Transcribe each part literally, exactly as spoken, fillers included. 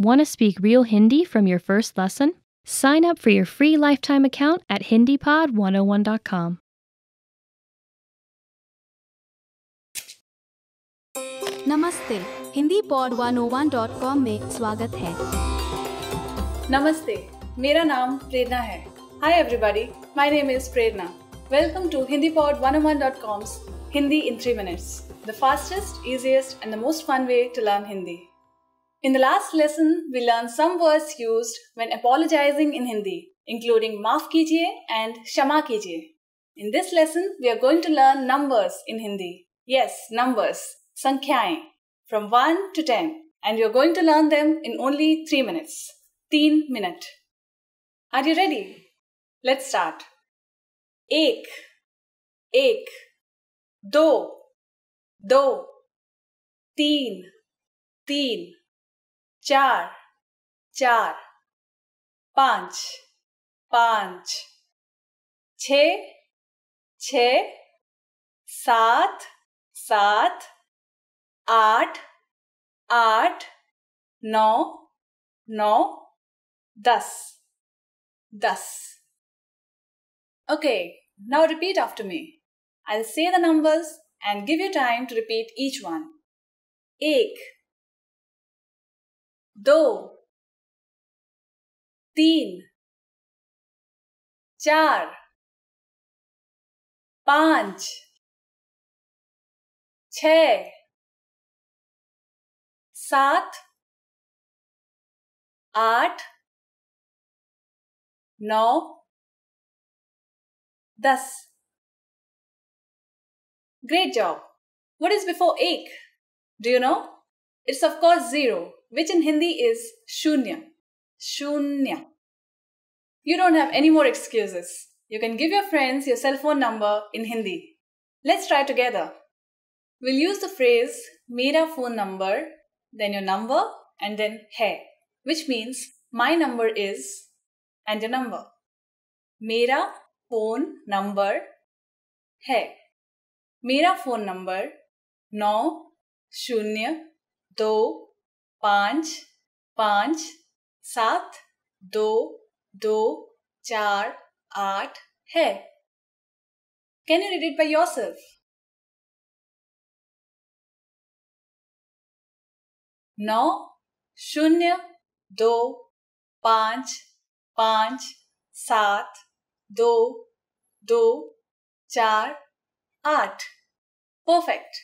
Want to speak real Hindi from your first lesson? Sign up for your free lifetime account at Hindi Pod one oh one dot com. नमस्ते, Hindi pod one oh one dot com में स्वागत है। नमस्ते, मेरा नाम प्रेरणा है। Hi everybody, my name is Prerna. Welcome to Hindi Pod one oh one dot com's Hindi in three minutes, the fastest, easiest and the most fun way to learn Hindi. In the last lesson, we learned some words used when apologizing in Hindi, including maaf kijiye and shama kijiye. In this lesson, we are going to learn numbers in Hindi. Yes, numbers. Sankhyaएं from one to ten, and you're going to learn them in only three minutes. तीन minute. Are you ready? Let's start. एक, एक, दो, दो, तीन, तीन, चार, चार, पांच, पांच, छः, छः, सात, सात, आठ, आठ, नौ, नौ, दस, दस. Okay, now repeat after me. I'll say the numbers and give you time to repeat each one. एक, दो, तीन, चार, पांच, छः, सात, आठ, नौ, दस. Great job. What is before ek? Do you know? It's of course zero, which in Hindi is shunya. Shunya. You don't have any more excuses. You can give your friends your cell phone number in Hindi. Let's try together. We'll use the phrase mera phone number, then your number, and then hai, which means my number is, and your number. Mera phone number hai. Mera phone number नौ शून्य दो पाँच पाँच सात दो दो चार आठ है. Can you read it by yourself? नौ शून्य दो पाँच पाँच सात दो दो चार आठ. Perfect.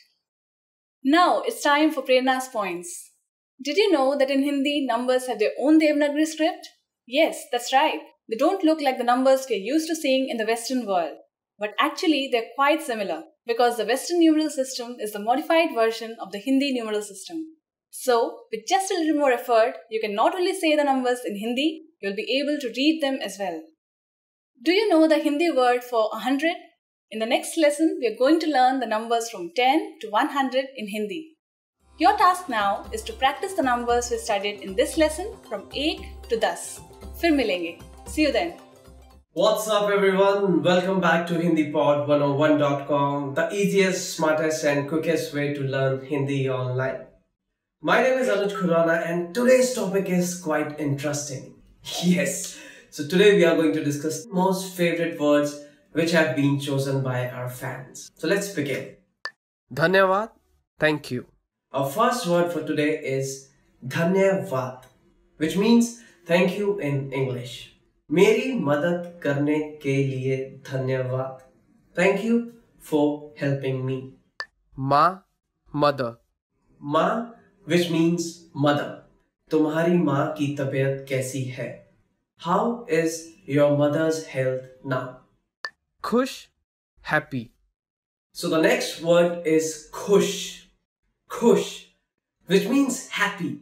Now it's time for Prerna's points. Did you know that in Hindi numbers have their own Devanagari script? Yes, that's right. They don't look like the numbers we're used to seeing in the Western world. But actually they're quite similar because the Western numeral system is the modified version of the Hindi numeral system. So, with just a little more effort, you can not only say the numbers in Hindi, you'll be able to read them as well. Do you know the Hindi word for one hundred? In the next lesson, we are going to learn the numbers from ten to one hundred in Hindi. Your task now is to practice the numbers we studied in this lesson from एक to दस. फिर मिलेंगे. See you then. What's up everyone? Welcome back to Hindi Pod one oh one dot com, the easiest, smartest and quickest way to learn Hindi online. My name is Anuj Khurana and today's topic is quite interesting. Yes, so today we are going to discuss most favorite words which have been chosen by our fans. So let's begin. Dhanyavad, thank you. Our first word for today is Dhanyavad, which means thank you in English. Meri madad karne ke liye dhanyavad. Thank you for helping me. Ma, mother. Ma, which means mother. तुम्हारी माँ की तबीयत कैसी है? How is your mother's health now? Khush, happy. So the next word is khush. Khush, which means happy.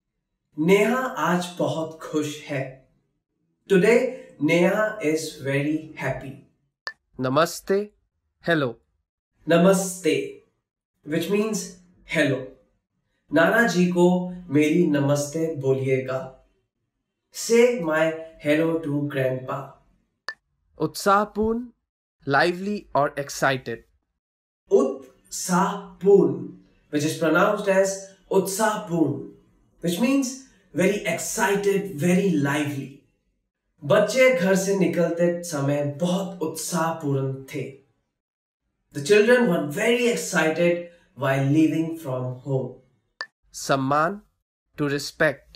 Neha aaj bahut khush hai. Today, Neha is very happy. Namaste, hello. Namaste, which means hello. नाना जी को मेरी नमस्ते बोलिएगा. Say my hello to grandpa. Utsahapurn, lively or excited. Utsahapurn, which is pronounced as Utsahapurn, which means very excited, very lively. बच्चे घर से निकलते समय बहुत उत्साहपूर्ण थे. The children were very excited while leaving from home. सम्मान, to respect.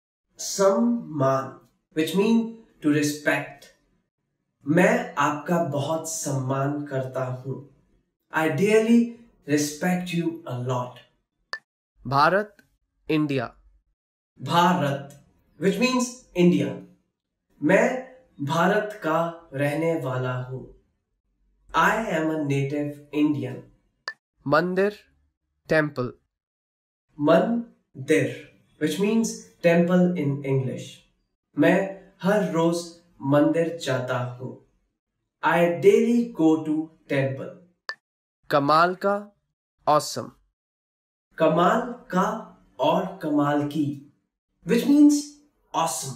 सम्मान, which means to respect. मैं आपका बहुत सम्मान करता हूँ. I dearly respect you a lot. Bharat, India. Bharat, which means India. मैं भारत का रहने वाला हूँ. I am a native Indian. मंदिर, temple. मंदिर, which means temple in English. मैं हर रोज मंदिर जाता हूँ. I daily go to temple. कमाल का, awesome. कमाल का और कमाल की, which means awesome.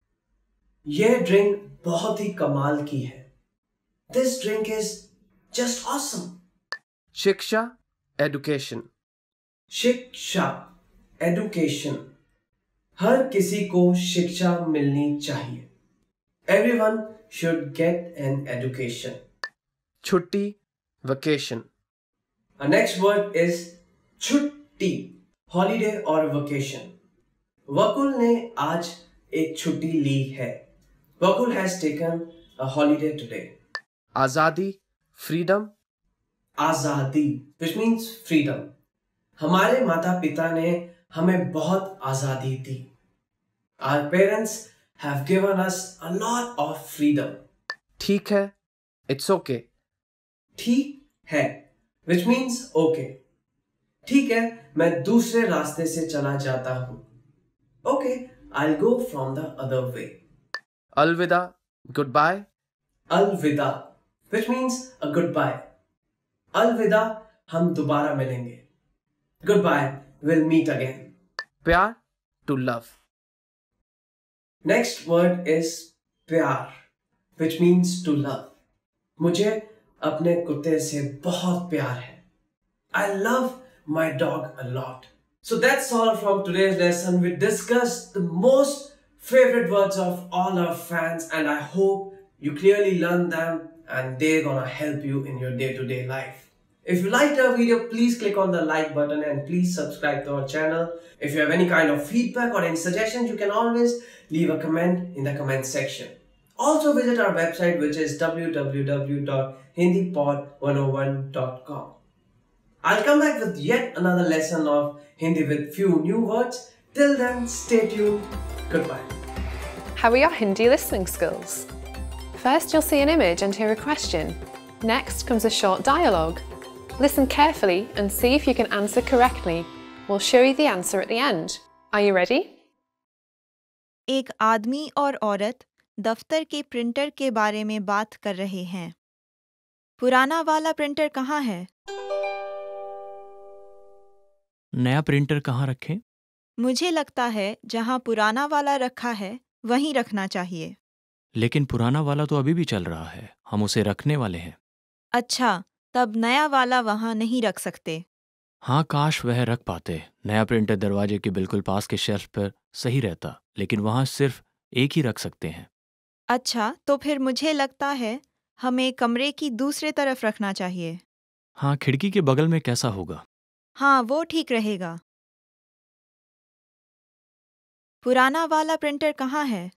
यह ड्रिंक बहुत ही कमाल की है. This drink is just awesome. शिक्षा, education. शिक्षा, education. हर किसी को शिक्षा मिलनी चाहिए. Everyone should get an education. छुट्टी, vacation. Our next word is छुट्टी, holiday or vacation. वकुल ने आज एक छुट्टी ली है. वकुल has taken a holiday today. आजादी, freedom. आजादी, which means freedom. हमारे माता पिता ने हमें बहुत आजादी दी. Our parents have given us a lot of freedom. ठीक है, it's okay. ठीक है, which means okay. ठीक है, मैं दूसरे रास्ते से चला जाता हूँ. Okay, I'll go from the other way. अलविदा, goodbye. अलविदा, which means a goodbye. अलविदा, हम दोबारा मिलेंगे. Goodbye, we'll meet again. प्यार, to love. Next word is प्यार, which means to love. मुझे अपने कुत्ते से बहुत प्यार है. I love my dog a lot. So that's all from today's lesson. We discussed the most favorite words of all our fans, and I hope you clearly learned them and they're gonna help you in your day-to-day life. If you liked our video, please click on the like button and please subscribe to our channel. If you have any kind of feedback or any suggestions, you can always leave a comment in the comment section. Also visit our website, which is w w w dot hindi pod one oh one dot com. I'll come back with yet another lesson of Hindi with few new words. Till then, stay tuned. Goodbye. How are your Hindi listening skills? First, you'll see an image and hear a question. Next comes a short dialogue. Listen carefully and see if you can answer correctly. We'll show you the answer at the end. Are you ready? एक आदमी और औरत दफ्तर के printer के बारे में बात कर रहे हैं. पुराना वाला प्रिंटर कहाँ है? नया प्रिंटर कहाँ रखें? मुझे लगता है जहाँ पुराना वाला रखा है वहीं रखना चाहिए. लेकिन पुराना वाला तो अभी भी चल रहा है. हम उसे रखने वाले हैं. अच्छा, तब नया वाला वहाँ नहीं रख सकते. हाँ, काश वह रख पाते. नया प्रिंटर दरवाजे के बिल्कुल पास के शेल्फ पर सही रहता, लेकिन वहाँ सिर्फ एक ही रख सकते हैं. अच्छा, तो फिर मुझे लगता है हमें कमरे की दूसरे तरफ रखना चाहिए. हाँ, खिड़की के बगल में कैसा होगा? हाँ, वो ठीक रहेगा. पुराना वाला प्रिंटर कहाँ है?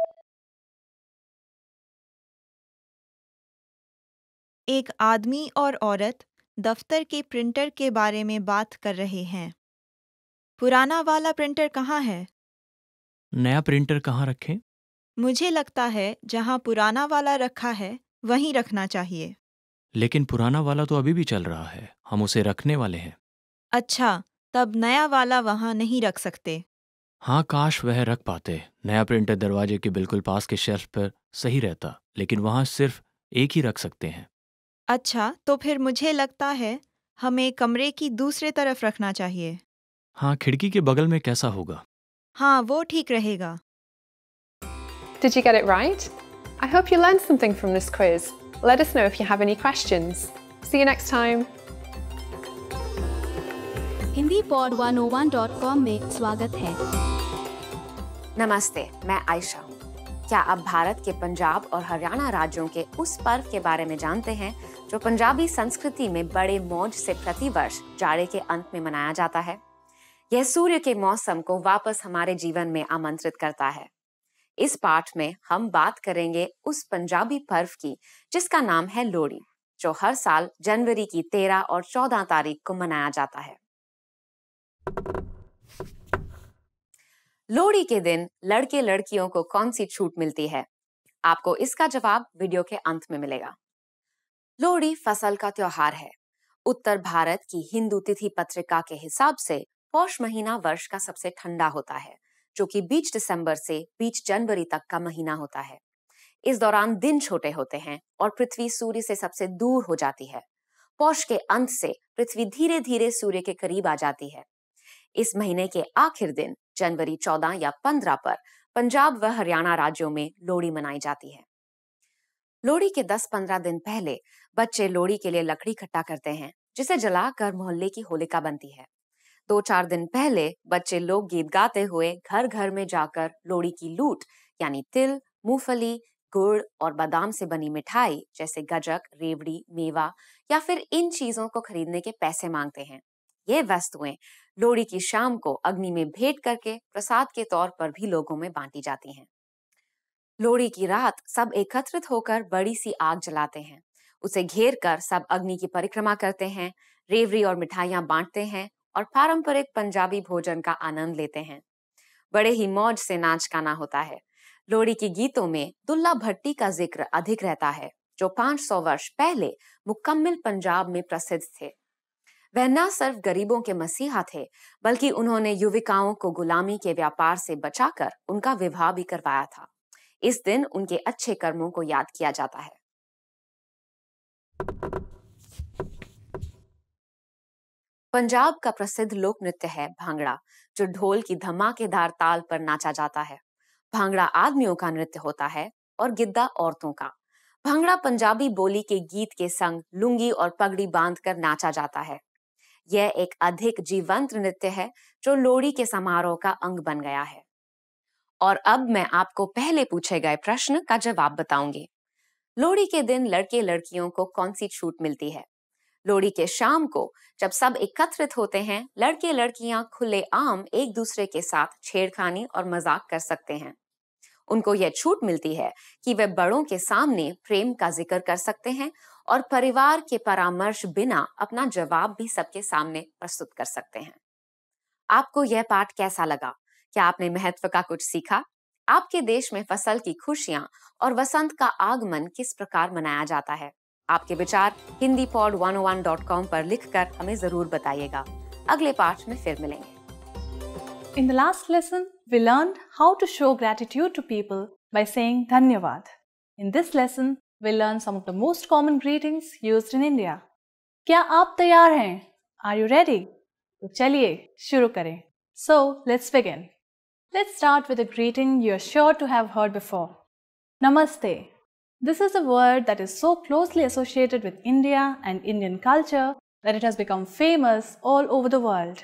एक आदमी और औरत दफ्तर के प्रिंटर के बारे में बात कर रहे हैं. पुराना वाला प्रिंटर कहाँ है? नया प्रिंटर कहाँ रखें? मुझे लगता है जहाँ पुराना वाला रखा है वहीं रखना चाहिए. लेकिन पुराना वाला तो अभी भी चल रहा है. हम उसे रखने वाले हैं. अच्छा, तब नया वाला वहाँ नहीं रख सकते. हाँ, काश वह रख पाते. नया प्रिंटर दरवाजे के बिल्कुल पास के शेल्फ पर सही रहता, लेकिन वहाँ सिर्फ एक ही रख सकते हैं. अच्छा, तो फिर मुझे लगता है हमें कमरे की दूसरे तरफ रखना चाहिए. हाँ, खिड़की के बगल में कैसा होगा? हाँ, वो ठीक रहेगा. Did you get it right? I hope you learned something from this quiz. Let us know if you have any questions. See you next time. Hindi pod one oh one dot com में स्वागत है. नमस्ते, मैं आयशा हूँ। क्या आप भारत के पंजाब और हरियाणा राज्यों के उस पर्व के बारे में जानते हैं जो पंजाबी संस्कृति में बड़े मौज से प्रतिवर्ष जाड़े के अंत में मनाया जाता है? यह सूर्य के मौसम को वापस हमारे जीवन में आमंत्रित करता है। इस पाठ में हम बात करेंगे उस पंजाबी पर्व की जिसका नाम है लोहड़ी, जो हर साल जनवरी की तेरह और चौदह तारीख को मनाया जाता है। लोहड़ी के दिन लड़के लड़कियों को कौन सी छूट मिलती है? आपको इसका जवाब वीडियो के अंत में मिलेगा। लोहड़ी फसल का त्योहार है। उत्तर भारत की हिंदू तिथि पत्रिका के हिसाब से पौष महीना वर्ष का सबसे ठंडा होता है, जो कि बीच दिसंबर से बीच जनवरी तक का महीना होता है। इस दौरान दिन छोटे होते हैं और पृथ्वी सूर्य से सबसे दूर हो जाती है। पौष के अंत से पृथ्वी धीरे धीरे सूर्य के करीब आ जाती है। इस महीने के आखिर दिन जनवरी चौदह या पंद्रह पर पंजाब व हरियाणा राज्यों में लोहड़ी मनाई जाती है। लोहड़ी के दस पंद्रह दिन पहले बच्चे लोहड़ी के लिए लकड़ी इकट्ठा करते हैं, जिसे जलाकर मोहल्ले की होलिका बनती है। दो चार दिन पहले बच्चे लोग गीत गाते हुए घर घर में जाकर लोहड़ी की लूट यानी तिल, मूंगफली, गुड़ और बादाम से बनी मिठाई जैसे गजक, रेवड़ी, मेवा या फिर इन चीजों को खरीदने के पैसे मांगते हैं। ये वस्तुएं लोहड़ी की शाम को अग्नि में भेंट करके प्रसाद के तौर पर भी लोगों में बांटी जाती हैं। लोहड़ी की रात सब एकत्रित होकर बड़ी सी आग जलाते हैं। उसे घेर कर सब अग्नि की परिक्रमा करते हैं, रेवड़ी और मिठाइयां बांटते हैं और पारंपरिक पंजाबी भोजन का आनंद लेते हैं। बड़े ही मौज से नाच गाना होता है। लोहड़ी के गीतों में दुल्ला भट्टी का जिक्र अधिक रहता है, जो पांच सौ वर्ष पहले मुकम्मिल पंजाब में प्रसिद्ध थे। वह न सिर्फ गरीबों के मसीहा थे, बल्कि उन्होंने युविकाओं को गुलामी के व्यापार से बचाकर उनका विवाह भी करवाया था। इस दिन उनके अच्छे कर्मों को याद किया जाता है। पंजाब का प्रसिद्ध लोक नृत्य है भांगड़ा, जो ढोल की धमाकेदार ताल पर नाचा जाता है। भांगड़ा आदमियों का नृत्य होता है और गिद्दा औरतों का। भांगड़ा पंजाबी बोली के गीत के संग लुंगी और पगड़ी बांधकर नाचा जाता है। यह एक अधिक जीवंत नृत्य है जो लोहड़ी के समारोह का अंग बन गया है। और अब मैं आपको पहले पूछे गए प्रश्न का जवाब बताऊंगी। लोहड़ी के दिन लड़के लड़कियों को कौन सी छूट मिलती है? लोहड़ी के शाम को जब सब एकत्रित होते हैं, लड़के लड़कियां खुलेआम एक दूसरे के साथ छेड़खानी और मजाक कर सकते हैं। उनको यह छूट मिलती है कि वे बड़ों के सामने प्रेम का जिक्र कर सकते हैं और परिवार के परामर्श बिना अपना जवाब भी सबके सामने प्रस्तुत कर सकते हैं। आपको यह पाठ कैसा लगा? क्या आपने महत्व का कुछ सीखा? आपके देश में फसल की खुशियां और वसंत का आगमन किस प्रकार मनाया जाता है? आपके विचार Hindi pod one oh one dot com पर लिखकर हमें जरूर बताइएगा। अगले पाठ में फिर मिलेंगे। In the last lesson, we learned how to show gratitude to people by saying Dhanyavad. In this lesson, we'll learn some of the most common greetings used in India. क्या आप तैयार हैं? Are you ready? तो चलिए शुरू करें. So, let's begin. Let's start with a greeting you are sure to have heard before. Namaste. This is a word that is so closely associated with India and Indian culture that it has become famous all over the world.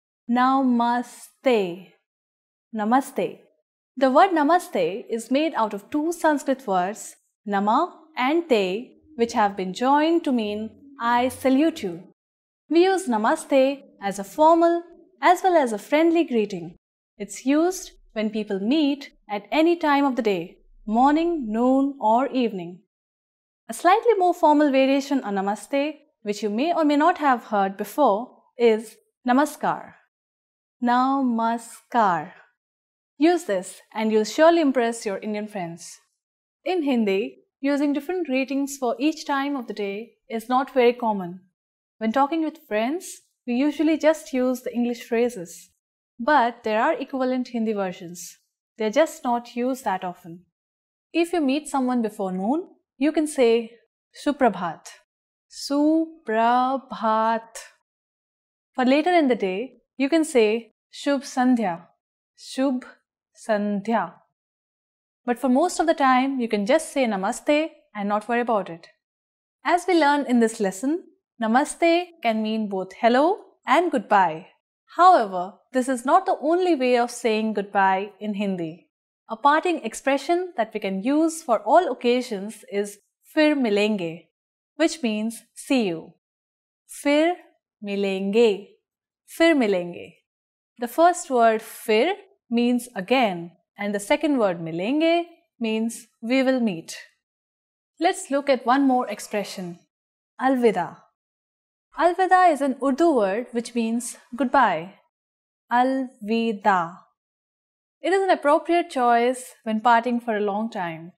Namaste. Namaste. The word Namaste is made out of two Sanskrit words, Nama and Te, which have been joined to mean I salute you. We use Namaste as a formal as well as a friendly greeting. It's used when people meet at any time of the day, morning, noon, or evening. A slightly more formal variation on Namaste, which you may or may not have heard before, is Namaskar. Namaskar. Use this and you'll surely impress your Indian friends. In Hindi, using different greetings for each time of the day is not very common. When talking with friends, we usually just use the English phrases. But there are equivalent Hindi versions. They're just not used that often. If you meet someone before noon, you can say Suprabhat. Suprabhat. For later in the day, you can say Shubh Sandhya. Shubh Sandhya. But for most of the time, you can just say Namaste and not worry about it. As we learned in this lesson, Namaste can mean both hello and goodbye. However, this is not the only way of saying goodbye in Hindi. A parting expression that we can use for all occasions is fir milenge, which means see you. Fir milenge, fir milenge. The first word fir means again, and the second word milenge means we will meet. Let's look at one more expression, alvida. Alvida is an Urdu word which means goodbye. Alvida. It is an appropriate choice when parting for a long time.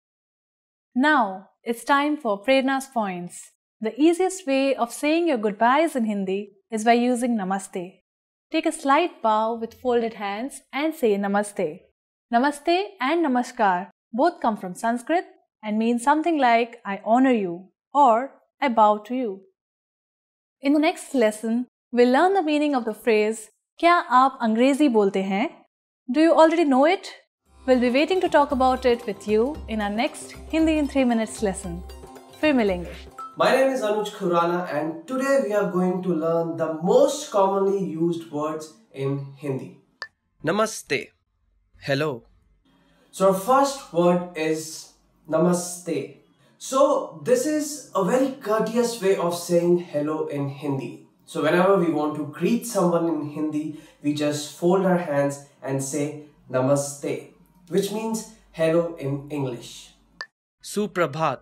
Now, it's time for Prerna's points. The easiest way of saying your goodbyes in Hindi is by using namaste. Take a slight bow with folded hands and say namaste. Namaste and namaskar both come from Sanskrit and mean something like I honor you or I bow to you. In the next lesson, we'll learn the meaning of the phrase क्या आप अंग्रेजी बोलते हैं? Do you already know it? We'll be waiting to talk about it with you in our next Hindi in three minutes lesson. फिर मिलेंगे. My name is Anuj Khurana and today we are going to learn the most commonly used words in Hindi. Namaste. Hello. So our first word is namaste. So this is a very courteous way of saying hello in Hindi. So whenever we want to greet someone in Hindi, we just fold our hands and say namaste, which means hello in English. Suprabhat.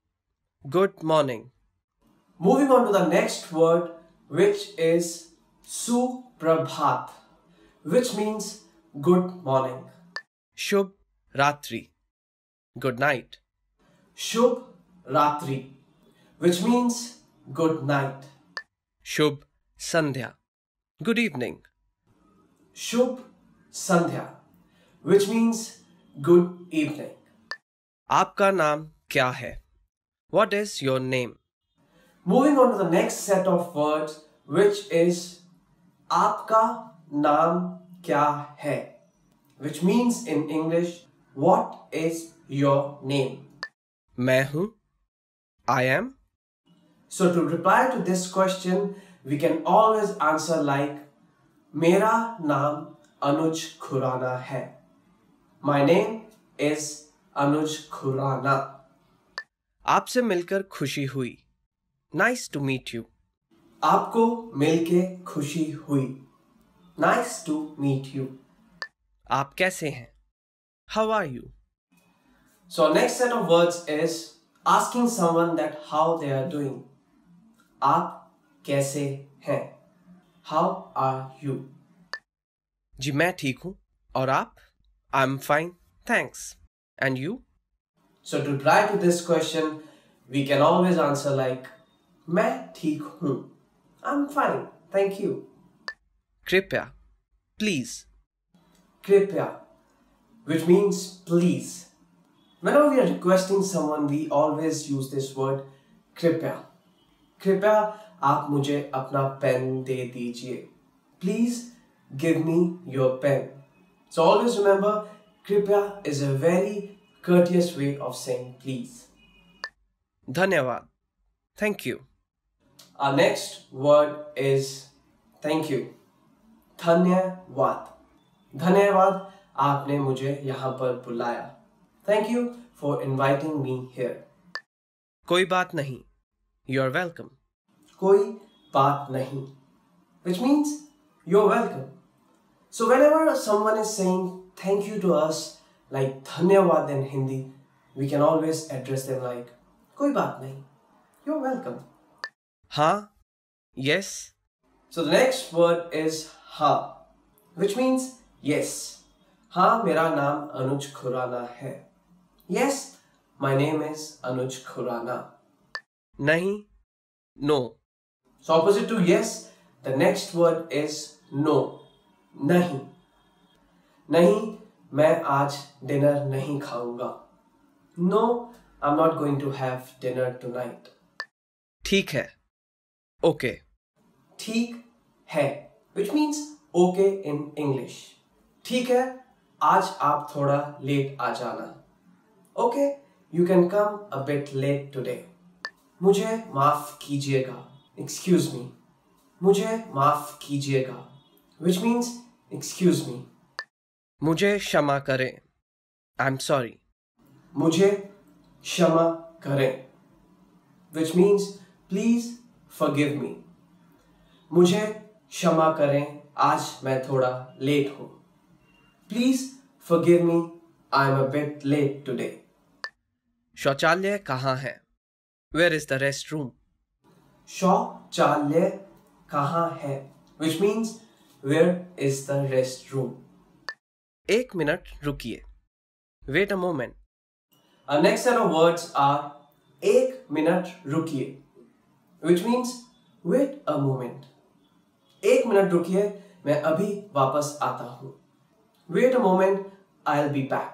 Good morning. Moving on to the next word, which is suprabhat, which means good morning. Shubh Ratri. Good night. Shubh Ratri, which means good night. Shubh Sandhya. Good evening. Shubh Sandhya, which means good evening. आपका नाम क्या है? What is your name? Moving on to the next set of words, which is आपका नाम क्या है, which means in English, what is your name? मैं हूँ. I am. So to reply to this question, we can always answer like मेरा नाम अनुज खुराना है. My name is Anuj Khurana. आपसे मिलकर खुशी हुई. Nice to meet you. आपको मिलके खुशी हुई. Nice to meet you. आप कैसे हैं? How are you? So next set of words is asking someone that how they are doing. आप कैसे हैं? How are you? जी मैं ठीक हूँ. और आप? I'm fine. Thanks. And you? So to reply to this question, we can always answer like मैं ठीक हूँ. I'm fine. Thank you. कृपया. Please. कृपया, which means please. Whenever we are requesting someone, we always use this word कृपया. कृपया आप मुझे अपना पेन दे दीजिए. Please give me your pen. So always remember, कृपया is a very courteous way of saying please. धन्यवाद. Thank you. Our next word is thank you. धन्यवाद. धन्यवाद आपने मुझे यहाँ पर बुलाया. Thank you for inviting me here. कोई बात नहीं. You're welcome. कोई बात नहीं, which means you're welcome. So whenever someone is saying thank you to us, like धन्यवाद in Hindi, we can always address them like कोई बात नहीं. You're welcome. हाँ. Yes. So the next word is हाँ, which means yes. हाँ मेरा नाम अनुज खुराना है. Yes, my name is Anuj Khurana. नहीं. No. So opposite to yes, the next word is no. नहीं. नहीं, मैं आज dinner नहीं खाऊंगा. No, I'm not going to have dinner tonight. ठीक है. Okay. ठीक है, which means okay in English. ठीक है, आज आप थोड़ा late आ जाना. Okay, you can come a bit late today. मुझे माफ कीजिएगा. Excuse me. मुझे माफ कीजिएगा. which means excuse me. मुझे क्षमा करें. I'm sorry. मुझे क्षमा करें, which means please forgive me. मुझे क्षमा करें, आज मैं थोड़ा लेट हूँ. Please forgive me, I'm a bit late today. शौचालय कहाँ है? Where is the restroom? शौचालय कहाँ है? Which means where is the restroom? एक मिनट रुकिए. Wait a moment. Our next set of words are एक मिनट रुकिए, which means wait a moment. एक मिनट रुकिए, मैं अभी वापस आता हूँ. Wait a moment, I'll be back.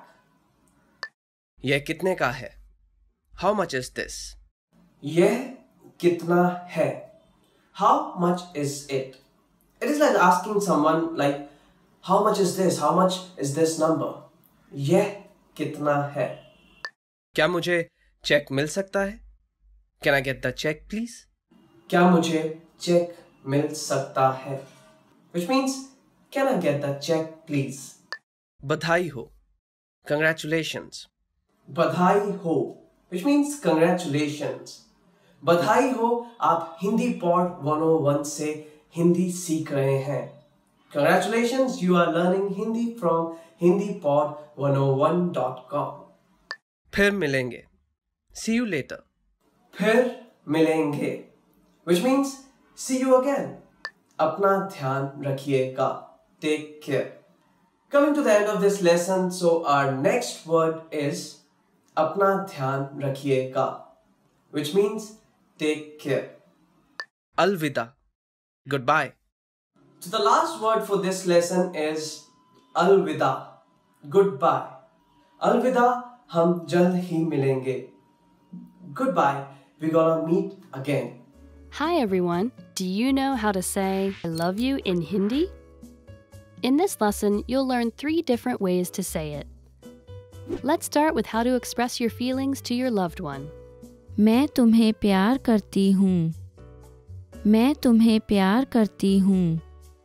यह कितने का है? How much is this? यह कितना है? How much is it? It is like asking someone like, how much is this? How much is this number? यह कितना है? क्या मुझे चेक मिल सकता है? Can I get the check, please? क्या मुझे चेक मिल सकता है? Which means, can I get the check, please? बधाई हो. Congratulations. बधाई हो, which means congratulations. बधाई हो, आप Hindi pod one oh one से हिंदी सीख रहे हैं. Congratulations, you are learning Hindi from hindi pod one oh one dot com. फिर मिलेंगे. See you later. फिर मिलेंगे, which means see you again. अपना ध्यान रखिएगा. Take care. Coming to the end of this lesson, so our next word is अपना ध्यान रखिएगा, which means take care. अलविदा. Goodbye. So the last word for this lesson is अलविदा, goodbye. अलविदा, हम जल्द ही मिलेंगे. Goodbye, we're gonna meet again. Hi everyone. Do you know how to say I love you in Hindi? In this lesson, you'll learn three different ways to say it. Let's start with how to express your feelings to your loved one. मैं तुम्हें प्यार करती हूँ. मैं तुम्हें प्यार करती हूँ.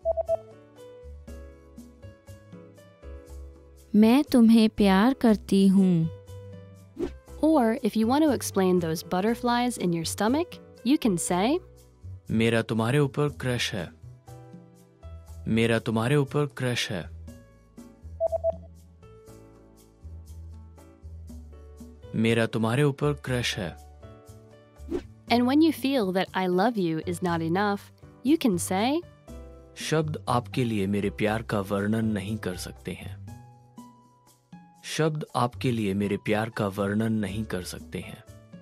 मैं तुम्हें प्यार करती हूँ. Or if you want to explain those butterflies in your stomach, you can say मेरा तुम्हारे ऊपर क्रश है. मेरा तुम्हारे ऊपर क्रश है. मेरा तुम्हारे ऊपर क्रश है. And when you feel that I love you is not enough, you can say शब्द आपके लिए मेरे प्यार का वर्णन नहीं कर सकते हैं. शब्द आपके लिए मेरे प्यार का वर्णन नहीं कर सकते हैं.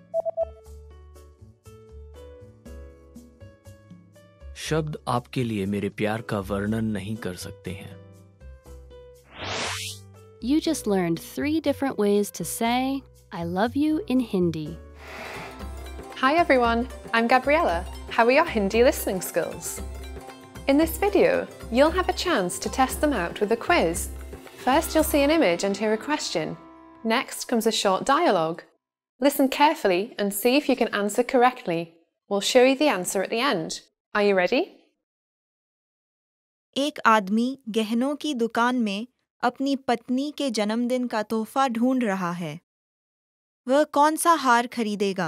शब्द आपके लिए मेरे प्यार का वर्णन नहीं कर सकते हैं. You just learned three different ways to say I love you in Hindi. Hi everyone, I'm Gabriella. How are your Hindi listening skills? In this video, you'll have a chance to test them out with a quiz. First, you'll see an image and hear a question. Next comes a short dialogue. Listen carefully and see if you can answer correctly. We'll show you the answer at the end. Are you ready? एक आदमी गहनों की दुकान में अपनी पत्नी के जन्मदिन का तोहफा ढूंढ रहा है. वह कौन सा हार खरीदेगा?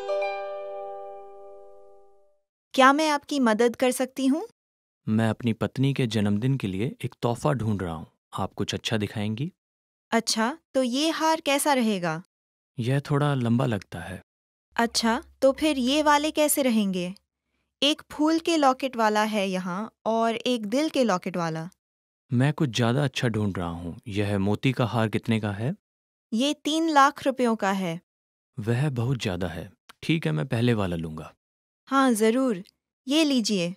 क्या मैं आपकी मदद कर सकती हूँ? मैं अपनी पत्नी के जन्मदिन के लिए एक तोहफा ढूंढ रहा हूँ. आप कुछ अच्छा दिखाएंगी? अच्छा, तो ये हार कैसा रहेगा? यह थोड़ा लंबा लगता है. अच्छा, तो फिर ये वाले कैसे रहेंगे? एक फूल के लॉकेट वाला है यहाँ और एक दिल के लॉकेट वाला. मैं कुछ ज़्यादा अच्छा ढूंढ रहा हूँ. यह मोती का हार कितने का है? ये तीन लाख रुपयों का है. वह बहुत ज़्यादा है. ठीक है, मैं पहले वाला लूँगा. हाँ ज़रूर, ये लीजिए.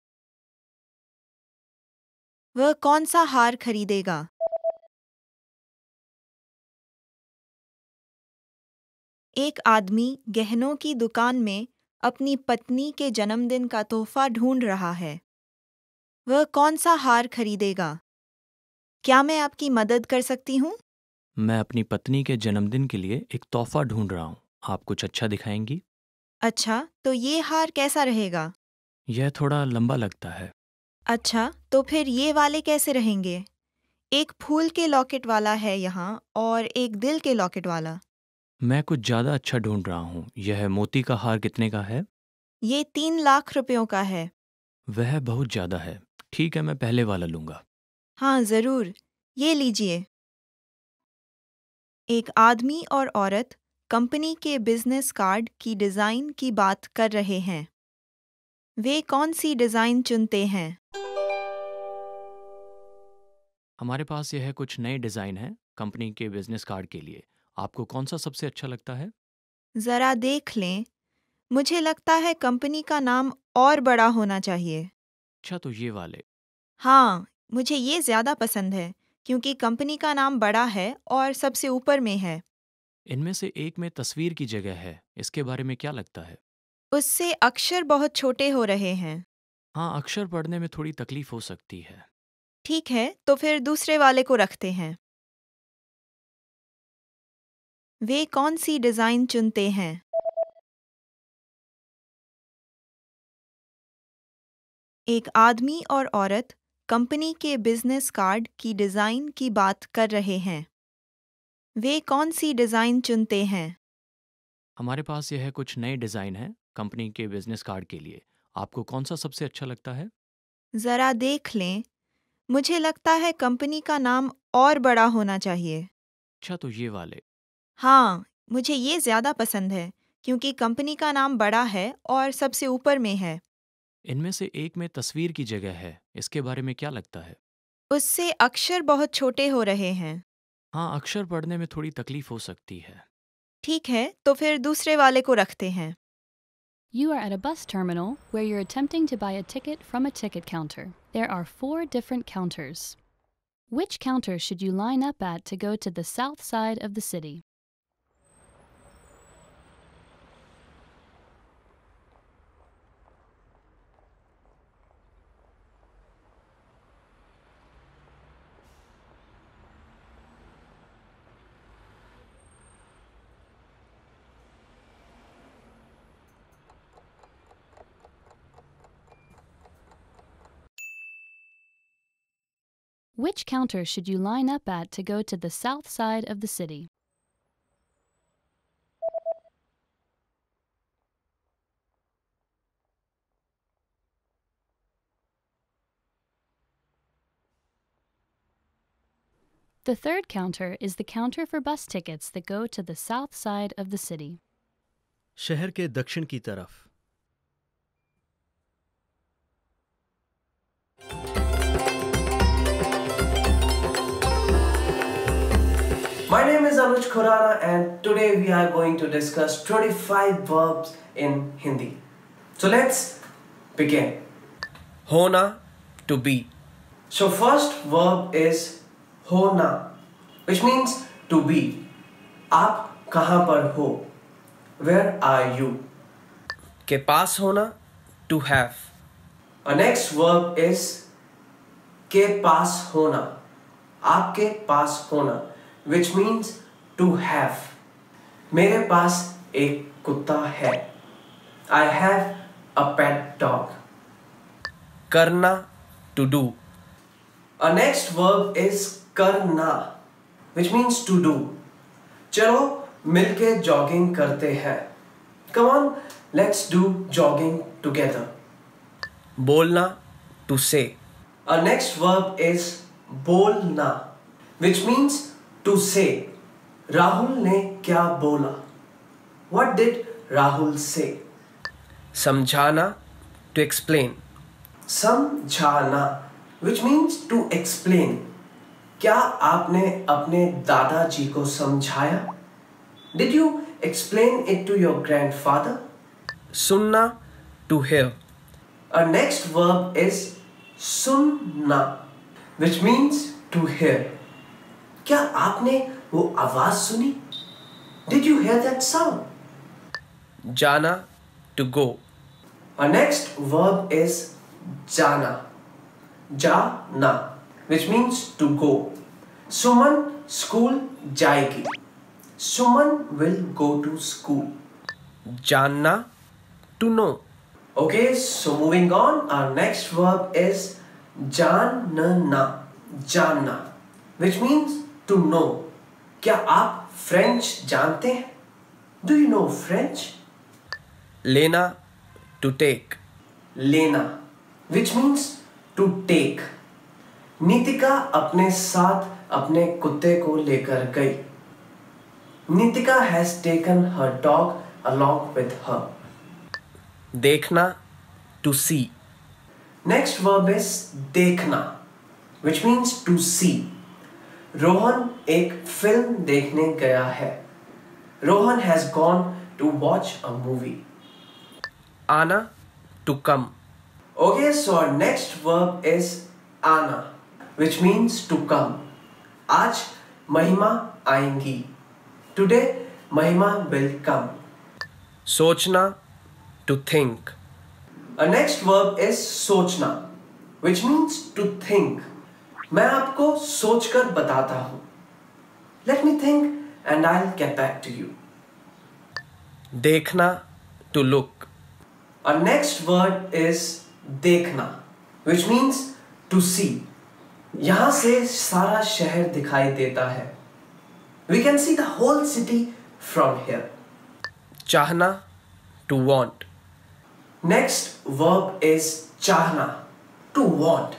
वह कौन सा हार खरीदेगा? एक आदमी गहनों की दुकान में अपनी पत्नी के जन्मदिन का तोहफा ढूंढ रहा है. वह कौन सा हार खरीदेगा? क्या मैं आपकी मदद कर सकती हूँ? मैं अपनी पत्नी के जन्मदिन के लिए एक तोहफा ढूंढ रहा हूँ. आप कुछ अच्छा दिखाएंगी? अच्छा, तो ये हार कैसा रहेगा? यह थोड़ा लंबा लगता है. अच्छा, तो फिर ये वाले कैसे रहेंगे? एक फूल के लॉकेट वाला है यहाँ और एक दिल के लॉकेट वाला। मैं कुछ ज़्यादा अच्छा ढूंढ रहा हूँ। यह मोती का हार कितने का है? ये तीन लाख रुपयों का है। वह बहुत ज़्यादा है। ठीक है, मैं पहले वाला लूँगा। हाँ ज़रूर, ये लीजिए। एक आदमी और औरत कंपनी के बिजनेस कार्ड की डिज़ाइन की बात कर रहे हैं। वे कौन सी डिज़ाइन चुनते हैं? हमारे पास यह कुछ नए डिज़ाइन हैं कंपनी के बिजनेस कार्ड के लिए। आपको कौन सा सबसे अच्छा लगता है? ज़रा देख लें। मुझे लगता है कंपनी का नाम और बड़ा होना चाहिए। अच्छा, तो ये वाले। हाँ, मुझे ये ज़्यादा पसंद है क्योंकि कंपनी का नाम बड़ा है और सबसे ऊपर में है। इनमें से एक में तस्वीर की जगह है। इसके बारे में क्या लगता है? उससे अक्षर बहुत छोटे हो रहे हैं। हाँ, अक्षर पढ़ने में थोड़ी तकलीफ हो सकती है। ठीक है, तो फिर दूसरे वाले को रखते हैं। वे कौन सी डिज़ाइन चुनते हैं? एक आदमी और औरत कंपनी के बिजनेस कार्ड की डिज़ाइन की बात कर रहे हैं। वे कौन सी डिज़ाइन चुनते हैं? हमारे पास यह कुछ नए डिज़ाइन हैं कंपनी के बिजनेस कार्ड के लिए। आपको कौन सा सबसे अच्छा लगता है? ज़रा देख लें। मुझे लगता है कंपनी का नाम और बड़ा होना चाहिए। अच्छा, तो ये वाले। हाँ, मुझे ये ज़्यादा पसंद है क्योंकि कंपनी का नाम बड़ा है और सबसे ऊपर में है। इनमें से एक में तस्वीर की जगह है। इसके बारे में क्या लगता है? उससे अक्षर बहुत छोटे हो रहे हैं। हाँ, अक्षर पढ़ने में थोड़ी तकलीफ हो सकती है। ठीक है, तो फिर दूसरे वाले को रखते हैं। You are at a bus terminal where you're attempting to buy a ticket from a ticket counter. There are four different counters. Which counter should you line up at to go to the south side of the city? Which counter should you line up at to go to the south side of the city? The third counter is the counter for bus tickets that go to the south side of the city. शहर के दक्षिण की तरफ। My name is Anuj Khurana and today we are going to discuss twenty-five verbs in Hindi. So let's begin. होना, to be. So first verb is hona, which means to be. आप कहाँ पर हो? Where are you? के पास होना, to have. Our next verb is के पास होना, आपके पास होना, which means to have. मेरे पास एक कुत्ता है. I have a pet dog. करना, to do. Our next verb is करना, which means to do. चलो मिलके jogging करते हैं. Come on, let's do jogging together. बोलना, to say. Our next verb is बोलना, which means to say. Rahul ने क्या बोला? What did Rahul say? समझाना, to explain. समझाना, which means to explain. क्या आपने अपने दादाजी को समझाया? Did you explain it to your grandfather? सुनना, to hear. Our next verb is सुनना, which means to hear. क्या आपने वो आवाज सुनी? Did you hear that sound? जाना, to go. Our next verb is जाना, जाना, which means to go. Suman school जाएगी. Suman will go to school. जानना, to know. Okay, so moving on, our next verb is जानना, जानना, which means to know. क्या आप French जानते हैं? Do you know French? लेना, to take. लेना, which means to take. Nitika अपने साथ अपने कुत्ते को लेकर गई. Nitika has taken her dog along with her. देखना, to see. Next verb is देखना, which means to see. Rohan एक फिल्म देखने गया है. Rohan has gone to watch a movie. आना, to come. Okay, so our next verb is आना, which means to come. आज महिमा आएंगी. Today महिमा will come. सोचना, to think. Our next verb is सोचना, which means to think. मैं आपको सोचकर बताता हूँ. Let me think and I'll get back to you. देखना, to look. Our next word is देखना, which means to see. यहाँ से सारा शहर दिखाई देता है. We can see the whole city from here. चाहना, to want. Next verb is चाहना, to want.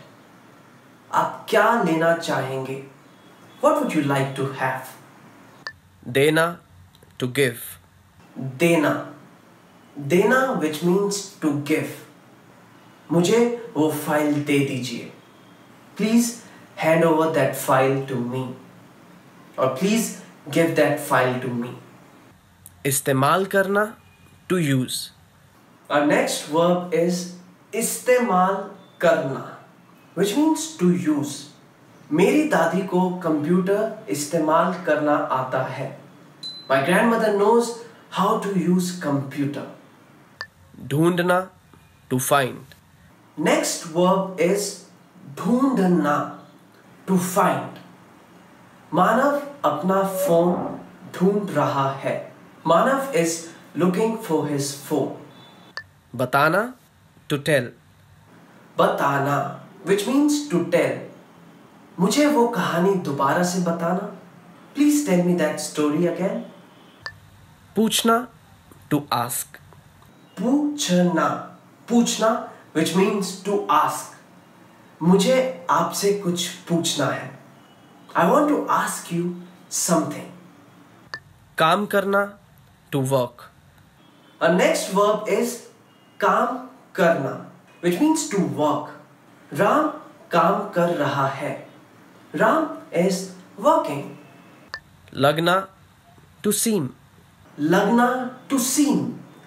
आप क्या लेना चाहेंगे? What would you like to have? देना, to give. देना, देना which means to give. मुझे वो फाइल दे दीजिए. Please hand over that file to me. Or please give that file to me. इस्तेमाल करना, to use. Our next verb is इस्तेमाल करना, which means to use. मेरी दादी को कंप्यूटर इस्तेमाल करना आता है. My grandmother knows how to use computer. ढूंढना, to find. Next verb is ढूंढना, to find. मानव अपना फोन ढूंढ रहा है. मानव is looking for his phone. बताना, to tell. बताना, which means to tell. मुझे वो कहानी दोबारा से बताना. Please tell me that story again. पूछना, to ask. पूछना, पूछना, which means to ask. मुझे आपसे कुछ पूछना है. I want to ask you something. काम करना, to work. Our next verb is काम करना, which means to work. Ram काम कर रहा है. Ram is working. लगना, to seem. लगना, to seem.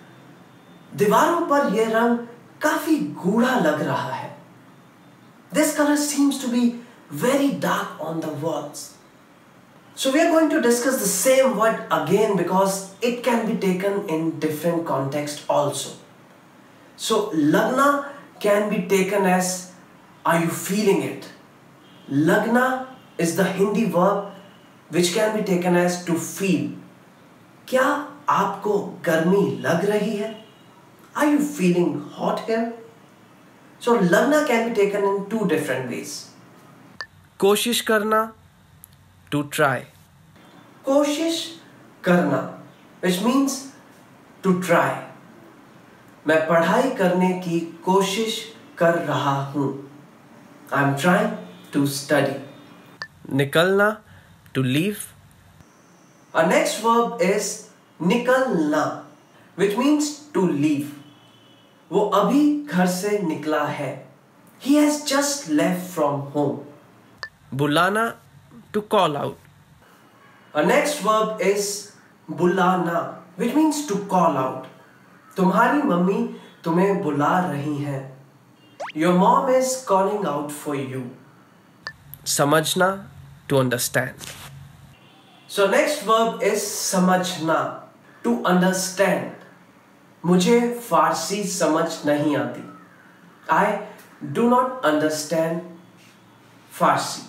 दीवारों पर यह रंग काफी गूढ़ा लग रहा है. This color seems to be very dark on the walls. So we are going to discuss the same word again because it can be taken in different context also. So lagna can be taken as are you feeling it? Lagna is the Hindi verb which can be taken as to feel. क्या आपको गर्मी लग रही है? Are you feeling hot here? So lagna can be taken in two different ways. कोशिश करना, to try. कोशिश करना, which means to try. मैं पढ़ाई करने की कोशिश कर रहा हूँ. I'm trying to study. निकलना, to leave. Our next verb is निकलना, which means to leave. वो अभी घर से निकला है. He has just left from home. बुलाना, to call out. Our next verb is बुलाना, which means to call out. तुम्हारी मम्मी तुम्हें बुला रही हैं. Your mom is calling out for you. समझना, to understand. So next verb is समझना, to understand. मुझे फारसी समझ नहीं आती. I do not understand Farsi.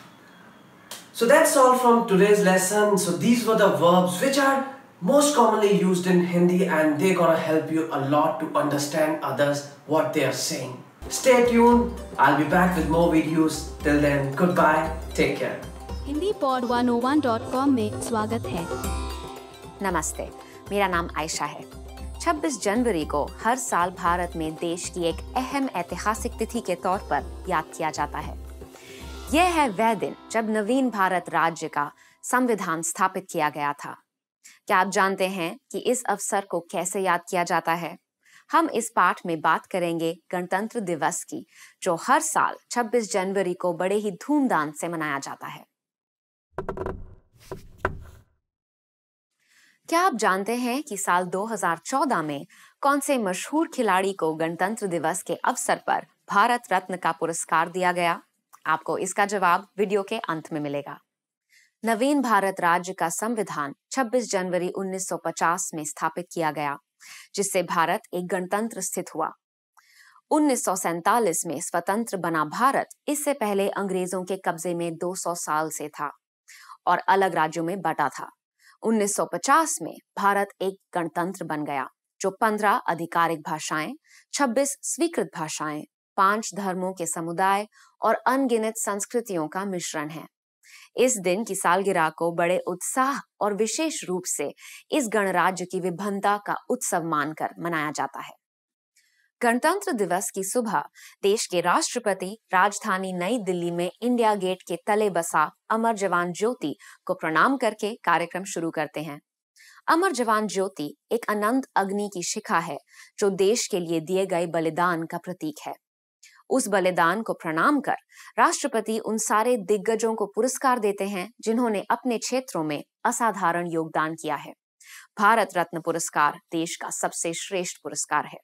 So that's all from today's lesson. So these were the verbs which are most commonly used in Hindi and they're gonna help you a lot to understand others what they are saying. Stay tuned. I'll be back with more videos. Till then, goodbye. Take care. Hindi pod one oh one dot com में स्वागत है। नमस्ते, मेरा नाम आयशा है। छब्बीस जनवरी को हर साल भारत में देश की एक अहम ऐतिहासिक तिथि के तौर पर याद किया जाता है। यह है वह दिन जब नवीन भारत राज्य का संविधान स्थापित किया गया था। क्या आप जानते हैं कि इस अवसर को कैसे याद किया जाता है? हम इस पाठ में बात करेंगे गणतंत्र दिवस की, जो हर साल छब्बीस जनवरी को बड़े ही धूमधाम से मनाया जाता है। क्या आप जानते हैं कि साल दो हज़ार चौदह में कौन से मशहूर खिलाड़ी को गणतंत्र दिवस के अवसर पर भारत रत्न का पुरस्कार दिया गया? आपको इसका जवाब वीडियो के अंत में मिलेगा। नवीन भारत राज्य का संविधान छब्बीस जनवरी उन्नीस सौ पचास में स्थापित किया गया, जिससे भारत एक गणतंत्र स्थित हुआ। उन्नीस सौ सैंतालीस में स्वतंत्र बना भारत इससे पहले अंग्रेजों के कब्जे में दो सौ साल से था और अलग राज्यों में बटा था। उन्नीस सौ पचास में भारत एक गणतंत्र बन गया, जो पंद्रह आधिकारिक भाषाएं, छब्बीस स्वीकृत भाषाएं, पांच धर्मों के समुदाय और अनगिनत संस्कृतियों का मिश्रण है। इस दिन की सालगिरह को बड़े उत्साह और विशेष रूप से इस गणराज्य की विभिन्नता का उत्सव मानकर मनाया जाता है। गणतंत्र दिवस की सुबह देश के राष्ट्रपति राजधानी नई दिल्ली में इंडिया गेट के तले बसा अमर जवान ज्योति को प्रणाम करके कार्यक्रम शुरू करते हैं। अमर जवान ज्योति एक अनंत अग्नि की शिखा है, जो देश के लिए दिए गए बलिदान का प्रतीक है। उस बलिदान को प्रणाम कर राष्ट्रपति उन सारे दिग्गजों को पुरस्कार देते हैं जिन्होंने अपने क्षेत्रों में असाधारण योगदान किया है। भारत रत्न पुरस्कार देश का सबसे श्रेष्ठ पुरस्कार है।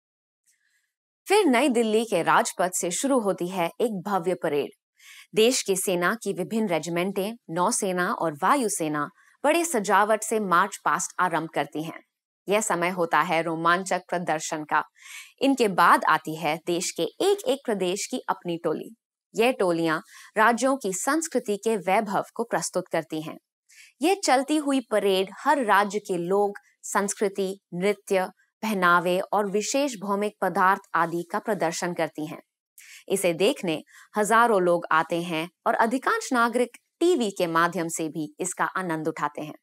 फिर नई दिल्ली के राजपथ से शुरू होती है एक भव्य परेड। देश की सेना की विभिन्न रेजिमेंटें, नौसेना और वायुसेना बड़े सजावट से मार्च पास्ट आरंभ करती हैं। यह समय होता है रोमांचक प्रदर्शन का। इनके बाद आती है देश के एक एक प्रदेश की अपनी टोली। यह टोलियां राज्यों की संस्कृति के वैभव को प्रस्तुत करती हैं। यह चलती हुई परेड हर राज्य के लोग, संस्कृति, नृत्य, पहनावे और विशेष भौमिक पदार्थ आदि का प्रदर्शन करती हैं। इसे देखने हजारों लोग आते हैं और अधिकांश नागरिक टीवी के माध्यम से भी इसका आनंद उठाते हैं।